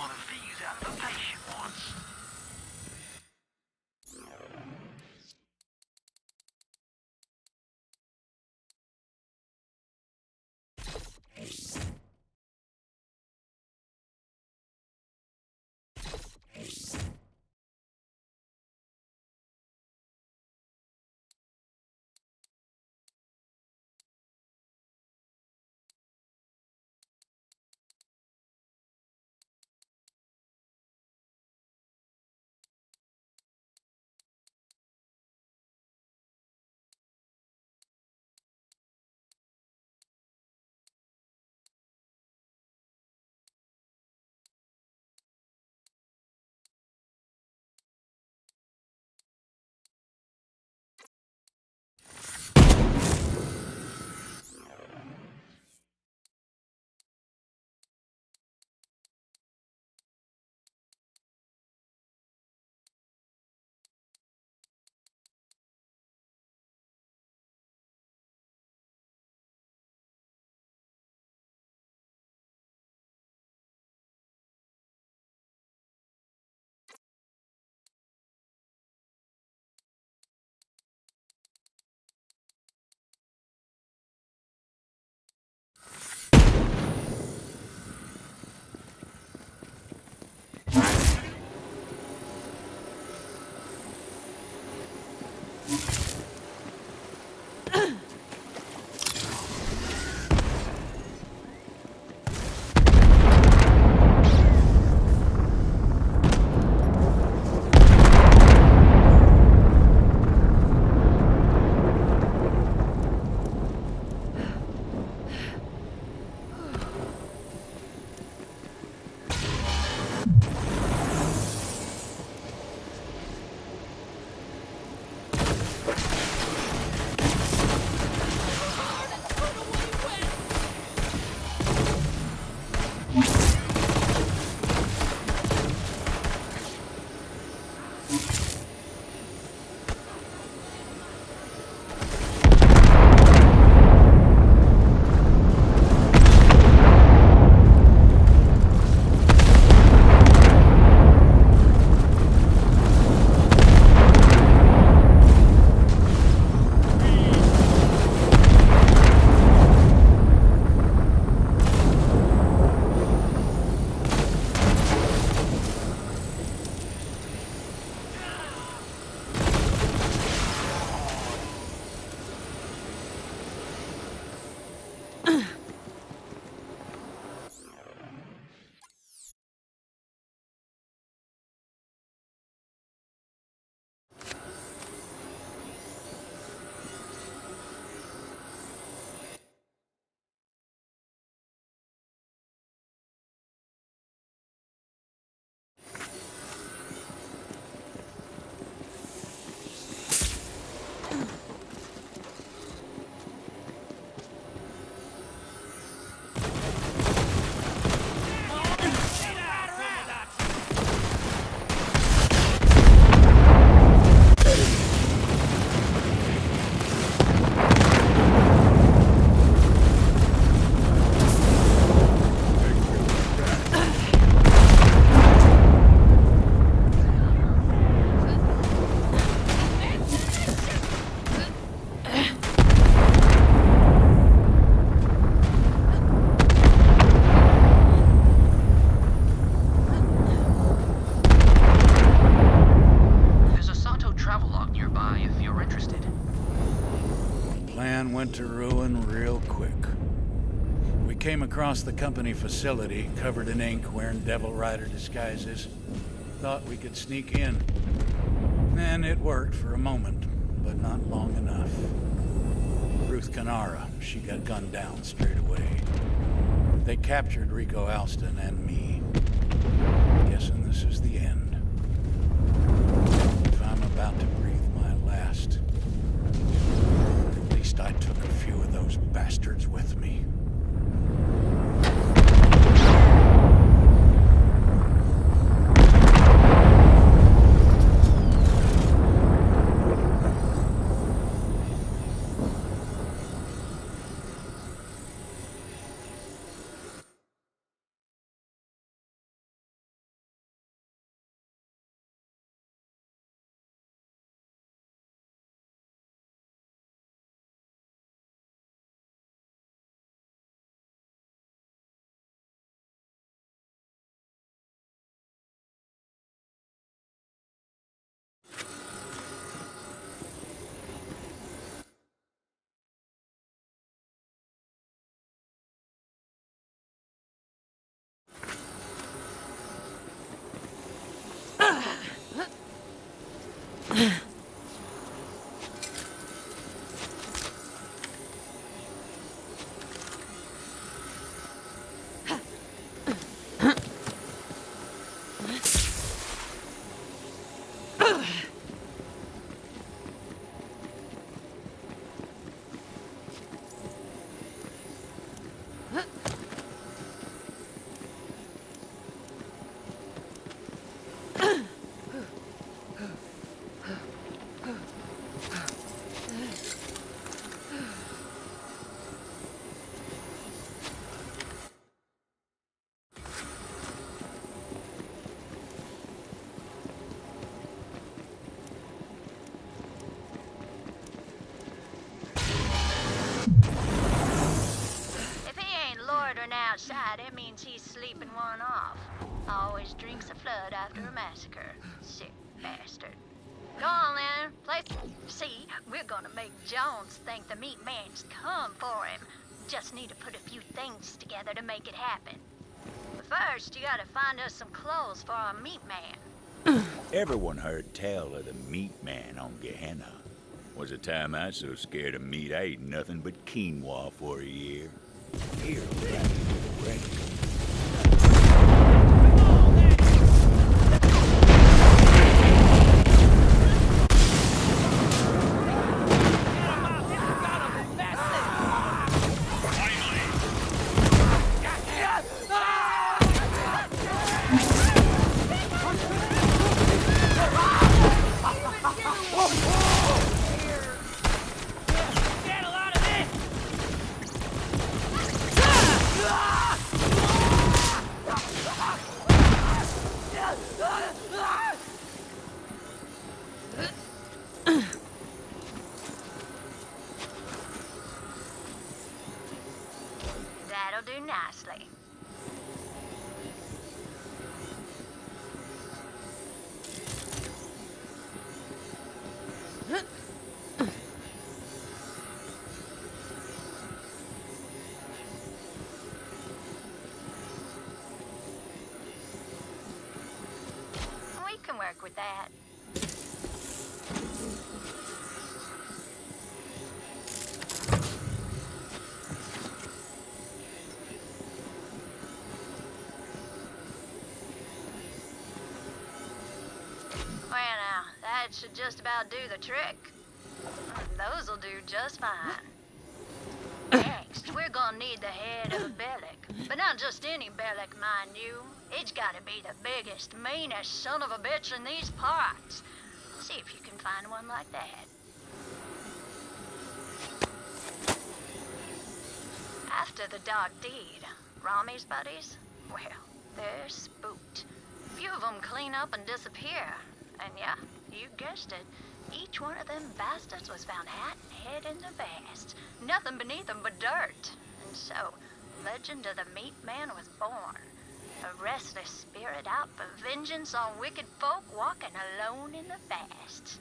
one of these out of the patient ones. Went to ruin real quick. We came across the company facility, covered in ink, wearing Devil Rider disguises. Thought we could sneak in. And it worked for a moment, but not long enough. Ruth Canara, she got gunned down straight away. They captured Rico Alston and me. Guessing this is the end. If I'm about to breathe my last, at least I took a few of those bastards with me. outside, that means he's sleeping one off. Always drinks a flood after a massacre. Sick bastard. Go on then, See, we're gonna make Jones think the meat man's come for him. Just need to put a few things together to make it happen. But first, you gotta find us some clothes for our meat man. Everyone heard tell of the meat man on Gehenna. Was a time I was so scared of meat I ate nothing but quinoa for a year. Here, ready. That'll do nicely. We can work with that. Well now, that should just about do the trick. Those'll do just fine. Next, we're gonna need the head of a Bellic. But not just any Bellic, mind you. It's gotta be the biggest, meanest son of a bitch in these parts. See if you can find one like that. After the dark deed, Rami's buddies, well, they're spooked. Few of them clean up and disappear. And yeah, you guessed it. Each one of them bastards was found hat and head in the vast. Nothing beneath them but dirt. And so, legend of the meat man was born. A restless spirit out for vengeance on wicked folk walking alone in the vast.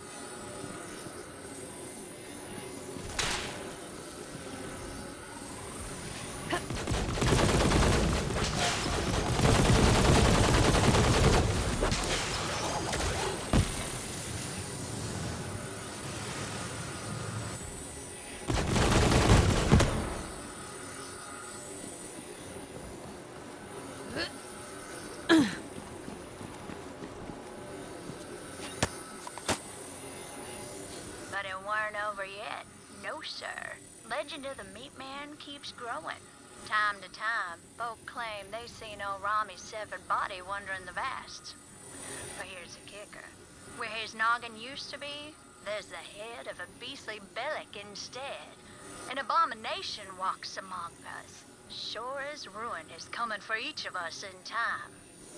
But it weren't over yet. No, sir. Legend of the meat man keeps growing. Time to time, folk claim they seen old Rami's severed body wandering the vast. But here's the kicker. Where his noggin used to be, there's the head of a beastly Bellic instead. An abomination walks among us. Sure as ruin is coming for each of us in time.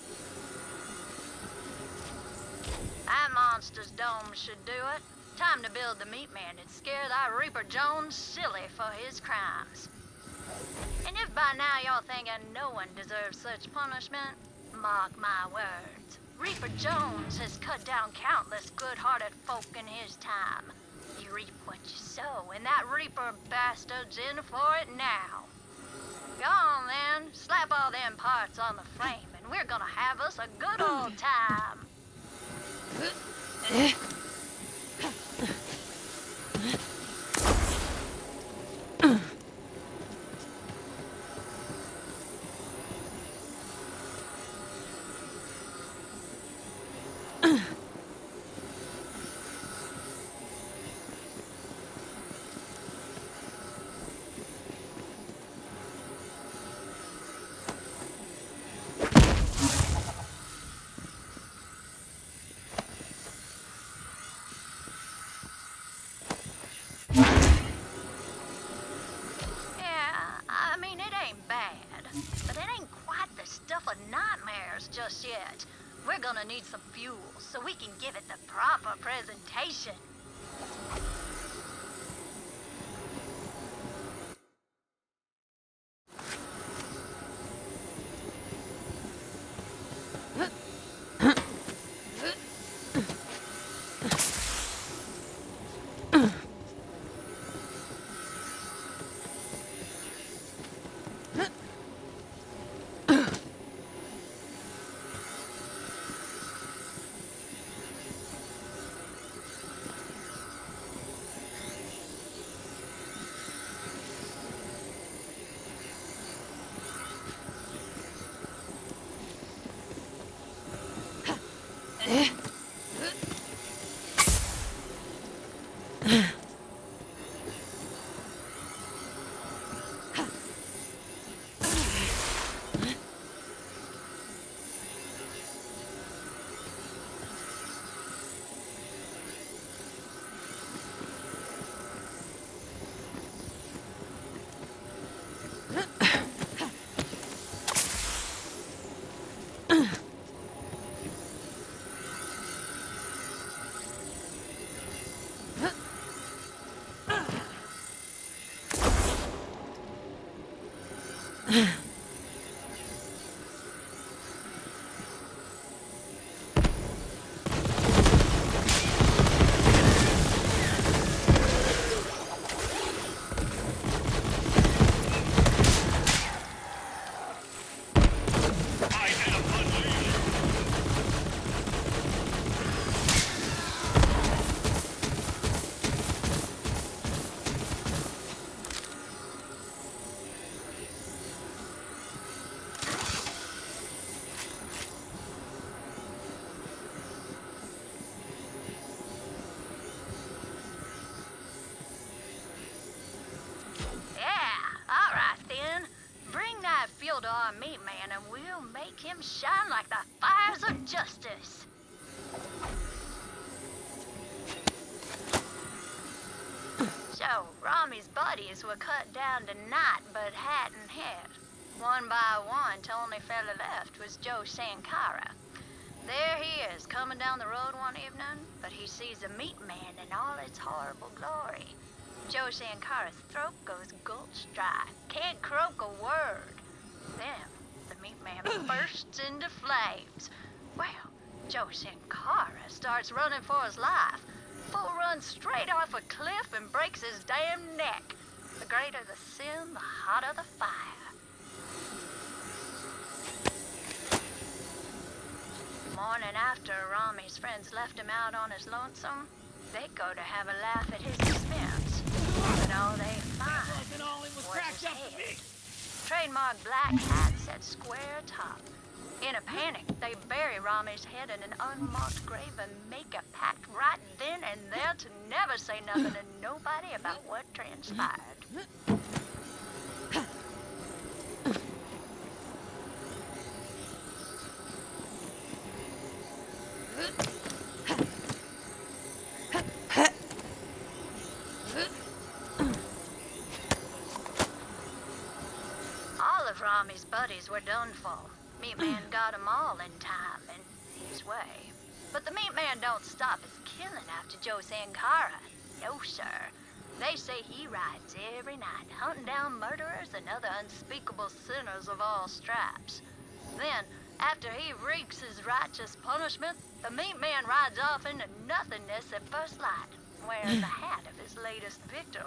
That monster's dome should do it. Time to build the meat man and scare that Reaper Jones silly for his crimes. And if by now y'all thinking no one deserves such punishment, mark my words. Reaper Jones has cut down countless good-hearted folk in his time. You reap what you sow, and that Reaper bastard's in for it now. Go on then, slap all them parts on the frame, and we're gonna have us a good old time. Just yet. We're gonna need some fuel so we can give it the proper presentation. To our meat man and we'll make him shine like the fires of justice. So, Rami's buddies were cut down tonight but hadn't hit. One by one, the only fella left was Joe Sankara. There he is, coming down the road one evening, but he sees the meat man in all its horrible glory. Joe Sankara's throat goes gulch dry, can't croak a word. Then, the meat man bursts into flames. Well, Joe Sankara starts running for his life. Full run straight off a cliff and breaks his damn neck. The greater the sin, the hotter the fire. Morning after, Rami's friends left him out on his lonesome. They go to have a laugh at his expense. But all they find was his head. Trademark black hat set square top. In a panic, they bury Rami's head in an unmarked grave and make a pact right then and there to never say nothing to nobody about what transpired. Rami's buddies were done for. Meat Man got 'em all in time, in his way. But the meat man don't stop his killing after Joe Sankara. No, sir. They say he rides every night, hunting down murderers and other unspeakable sinners of all stripes. Then, after he wreaks his righteous punishment, the meat man rides off into nothingness at first light, wearing the hat of his latest victim.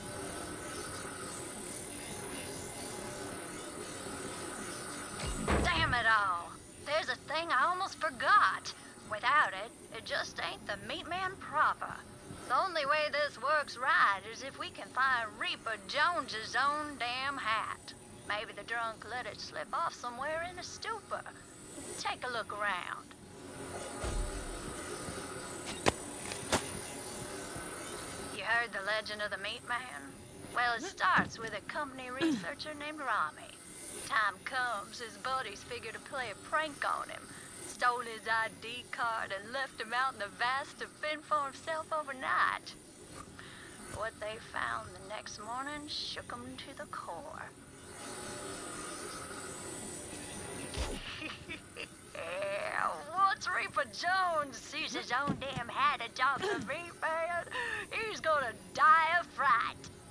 Damn it all. There's a thing I almost forgot. Without it, it just ain't the meat man proper. The only way this works right is if we can find Reaper Jones's own damn hat. Maybe the drunk let it slip off somewhere in a stupor. Take a look around. You heard the legend of the meat man? Well, it starts with a company researcher named Rami. Time comes, his buddies figure to play a prank on him. Stole his ID card and left him out in the vast to fend for himself overnight. What they found the next morning shook him to the core. Yeah, once Reaper Jones sees his own damn hat atop the meat man, he's gonna die of fright.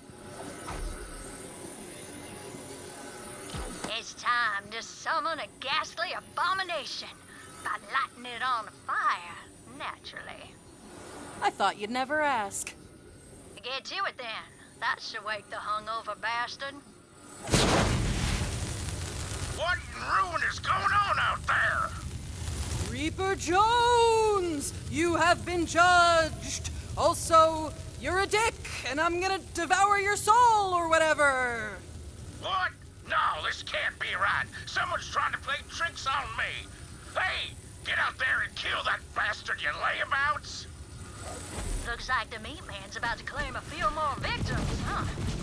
It's time to summon a ghastly abomination by lighting it on fire, naturally. I thought you'd never ask. Get to it then. That should wake the hungover bastard. What in ruin is going on out there? Reaper Jones! You have been judged! Also, you're a dick, and I'm gonna devour your soul or whatever! What? No, this can't be right. Someone's trying to play tricks on me. Hey, get out there and kill that bastard, you layabouts! Looks like the meat man's about to claim a few more victims, huh?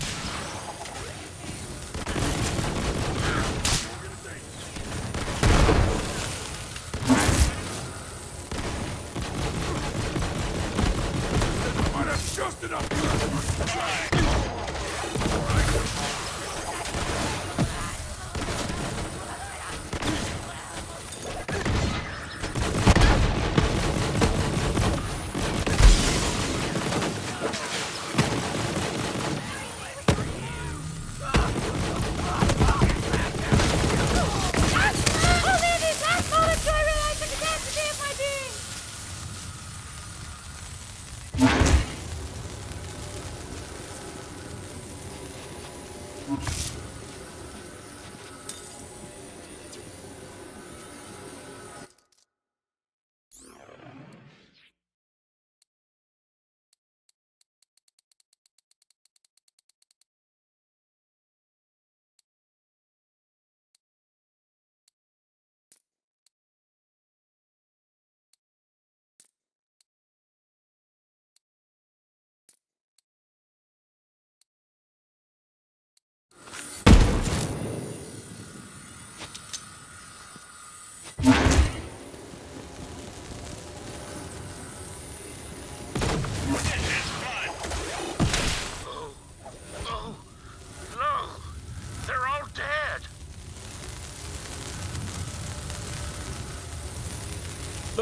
Just enough.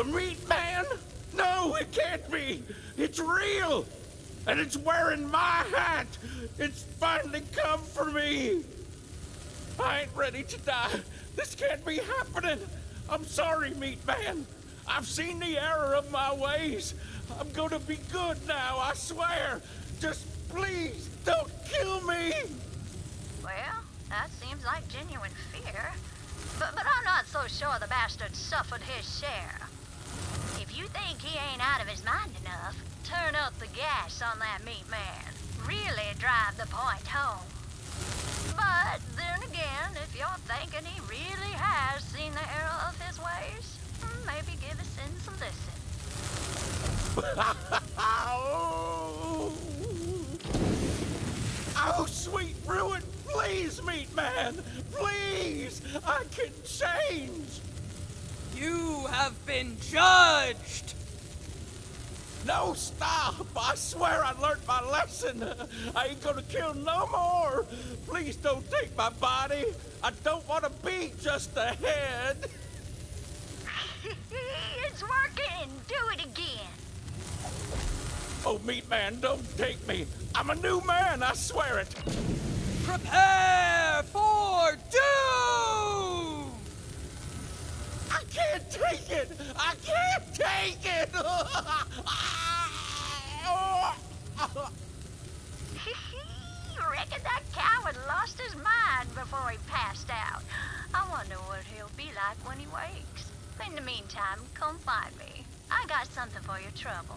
The meat man? No, it can't be. It's real. And it's wearing my hat. It's finally come for me. I ain't ready to die. This can't be happening. I'm sorry, meat man. I've seen the error of my ways. I'm gonna be good now, I swear. Just please don't kill me. Well, that seems like genuine fear. But I'm not so sure the bastard suffered his share. If you think he ain't out of his mind enough, turn up the gas on that meat man. Really drive the point home. But then again, if you're thinking he really has seen the error of his ways, maybe give his sins a listen. Oh, sweet ruin, please, meat man, please, I can change. You have been judged! No, stop! I swear I learned my lesson. I ain't gonna kill no more. Please don't take my body. I don't want to be just a head. It's working! Do it again! Oh, meat man, don't take me. I'm a new man, I swear it. Prepare for doom! I can't take it! I can't take it! Reckon that coward lost his mind before he passed out. I wonder what he'll be like when he wakes. In the meantime, come find me. I got something for your trouble.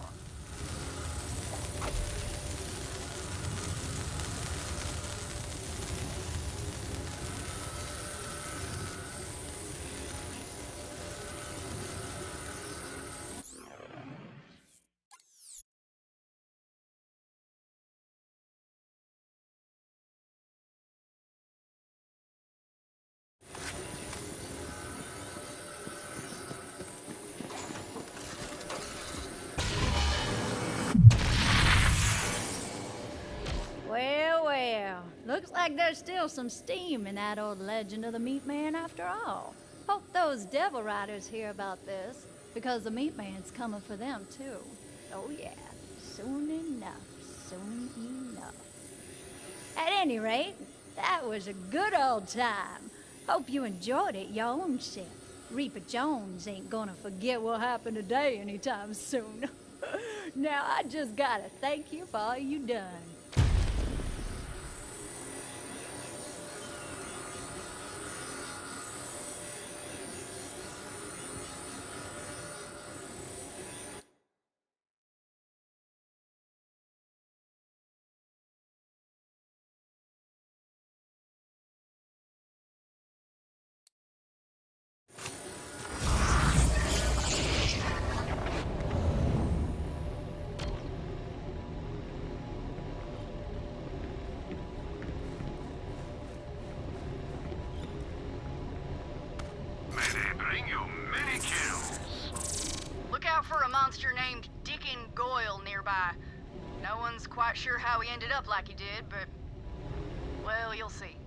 Well, looks like there's still some steam in that old legend of the Meat Man after all. Hope those devil riders hear about this, because the Meat Man's coming for them too. Oh yeah, soon enough. At any rate, that was a good old time. Hope you enjoyed it your own self. Reaper Jones ain't gonna forget what happened today anytime soon. Now I just gotta thank you for all you done. For a monster named Deacon Goyle nearby. No one's quite sure how he ended up like he did, but, well, you'll see.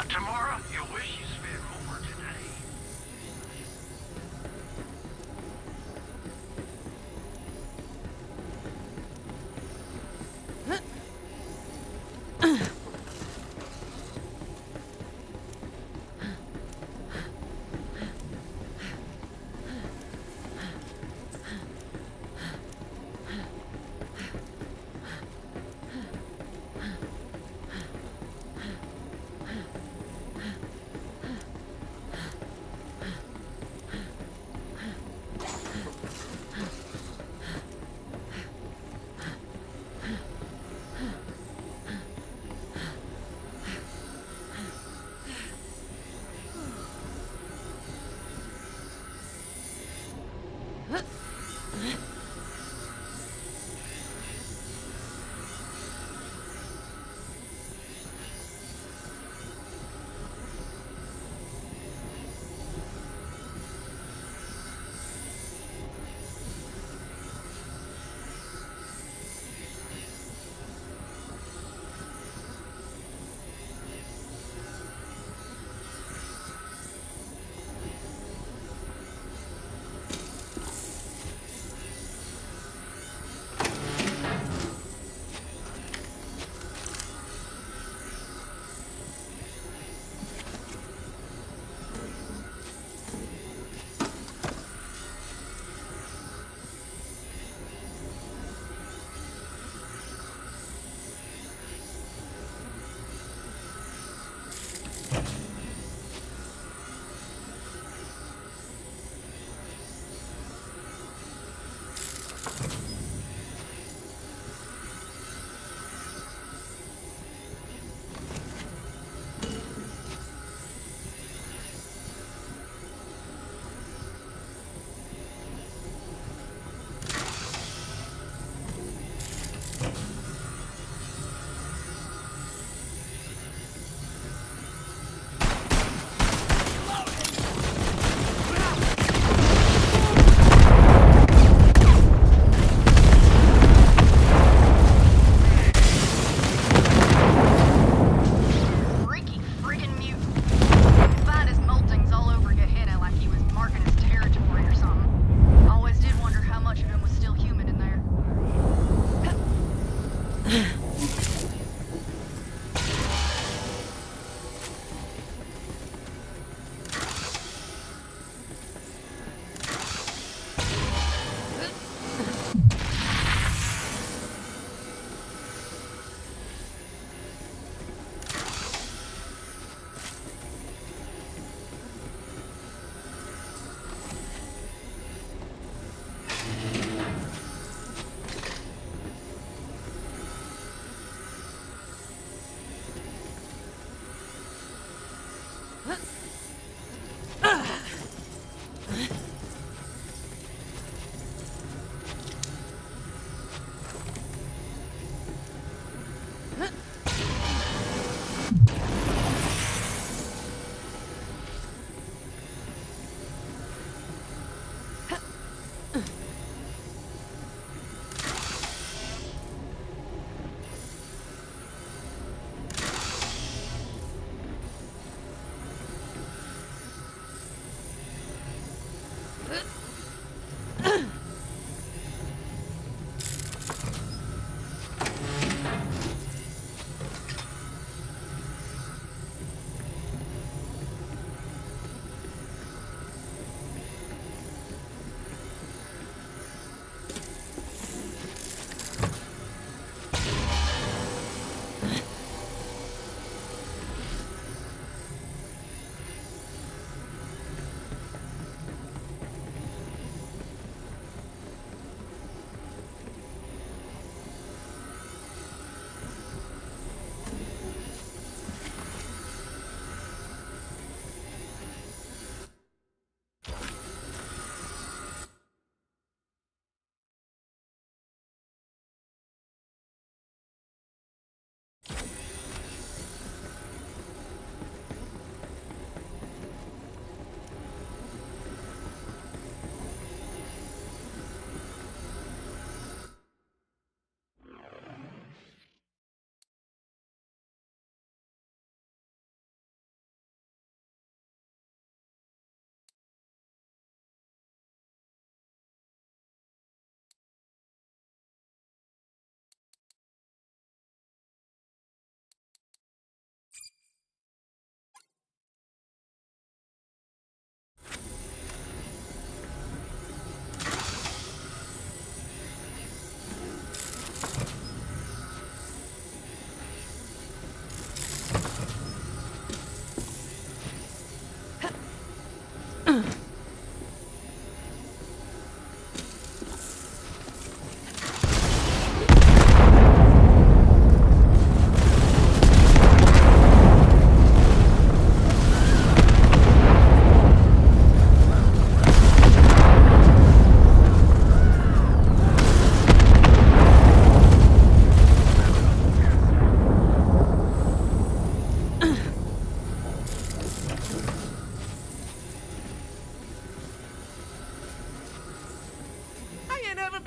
Tomorrow, you'll wish you spent more today.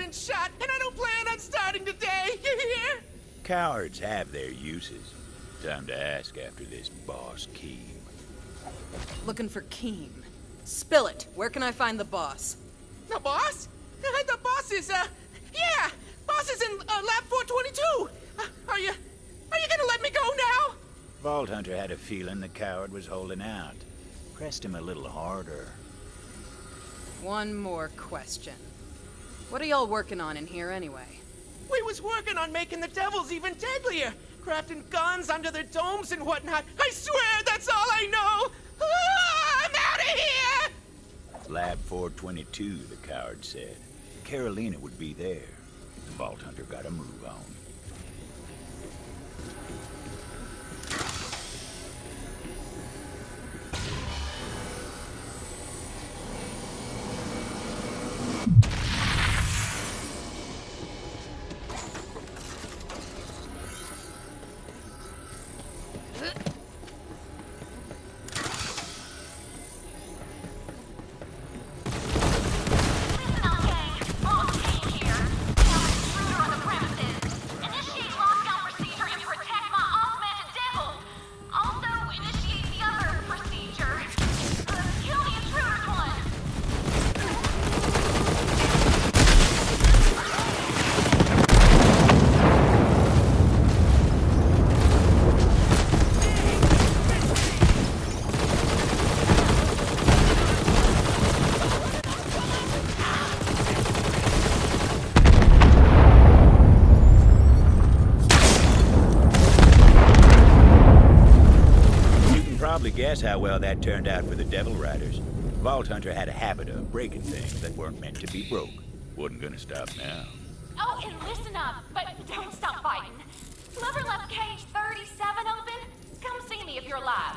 been shot, and I don't plan on starting today. You hear? Cowards have their uses. Time to ask after this boss Keem. Looking for Keem. Spill it. Where can I find the boss? The boss? The boss is, yeah! Boss is in, Lab 422! Are you gonna let me go now? Vault Hunter had a feeling the coward was holding out. Pressed him a little harder. One more question. What are y'all working on in here anyway? We was working on making the devils even deadlier. Crafting guns under their domes and whatnot. I swear that's all I know! Ah, I'm out of here! Lab 422, the coward said. Carolina would be there. The Vault Hunter got a move on. Guess how well that turned out for the Devil Riders. Vault Hunter had a habit of breaking things that weren't meant to be broke. Wasn't gonna stop now. Oh, and listen up, but don't stop fighting. Whoever left cage 37 open, come see me if you're alive.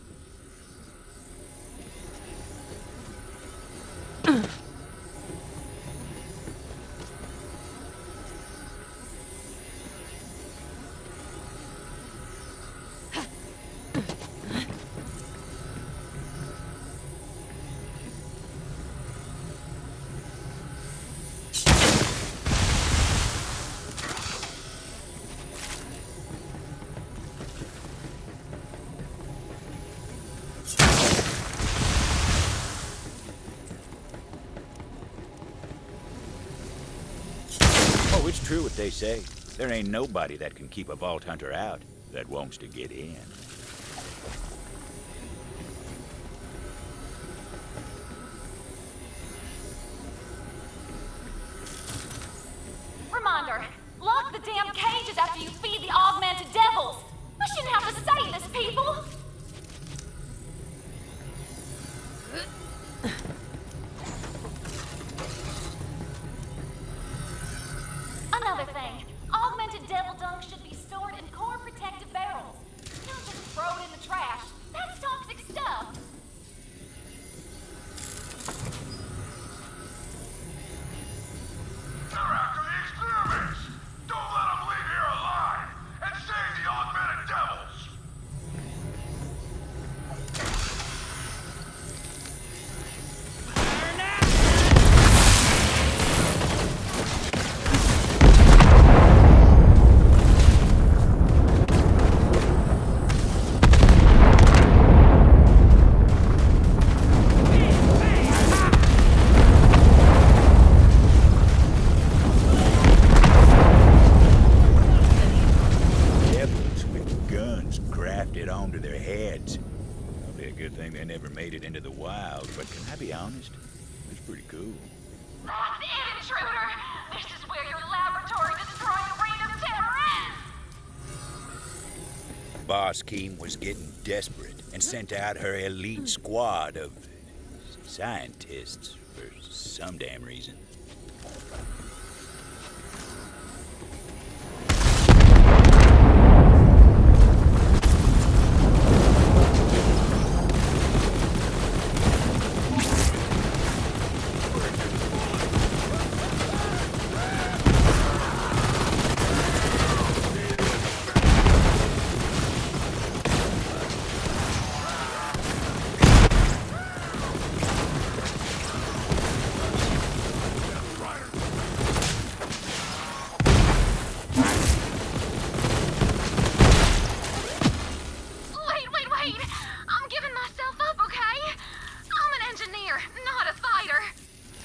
Oh, it's true what they say. There ain't nobody that can keep a Vault Hunter out that wants to get in. Reminder, lock the damn cages after you feed the augmented devils. I shouldn't have to say this, people. Another thing, augmented devil dung should be stored in core protective barrels. Don't just throw it in the trash. That's toxic stuff. They're after the experiments! Don't let them leave here alive! And save the augmented devils! Devils with guns grafted onto their heads. Probably a good thing they never made it into the wild, but can I be honest? It's pretty cool. That's it, intruder. This is where your laboratory destroying reign of terror ends. Boss Keem was getting desperate and sent out her elite squad of scientists for some damn reason.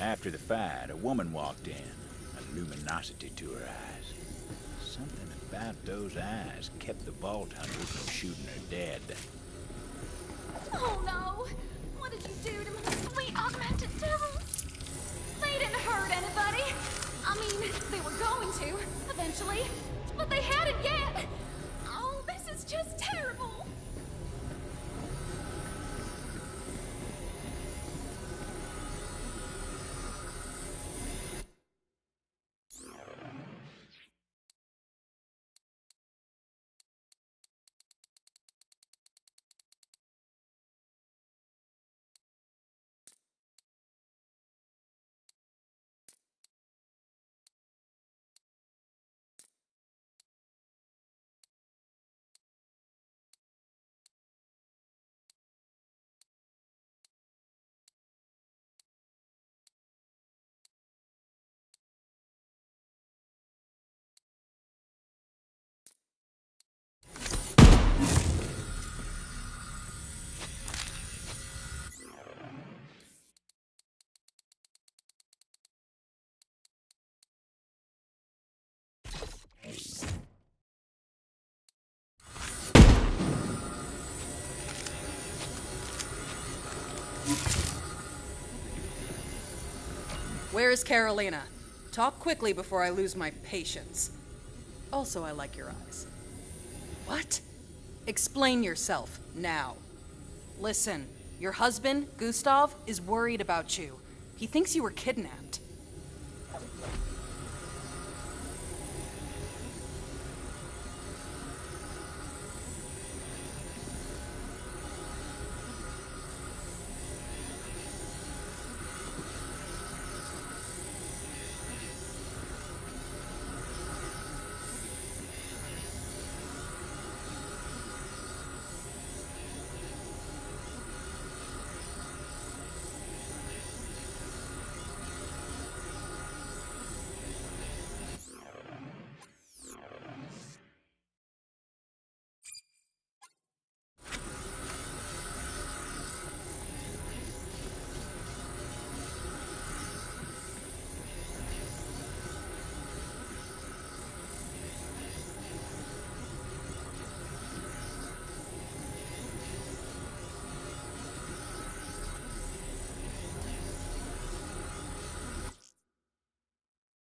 After the fight, a woman walked in, a luminosity to her eyes. Something about those eyes kept the Vault Hunter from shooting her dead. Oh no! What did you do to my sweet augmented devils? They didn't hurt anybody. I mean, they were going to, eventually. But they hadn't yet. Oh, this is just terrible. Where's Carolina? Talk quickly before I lose my patience. Also, I like your eyes. What? Explain yourself, now. Listen, your husband, Gustav, is worried about you. He thinks you were kidnapped.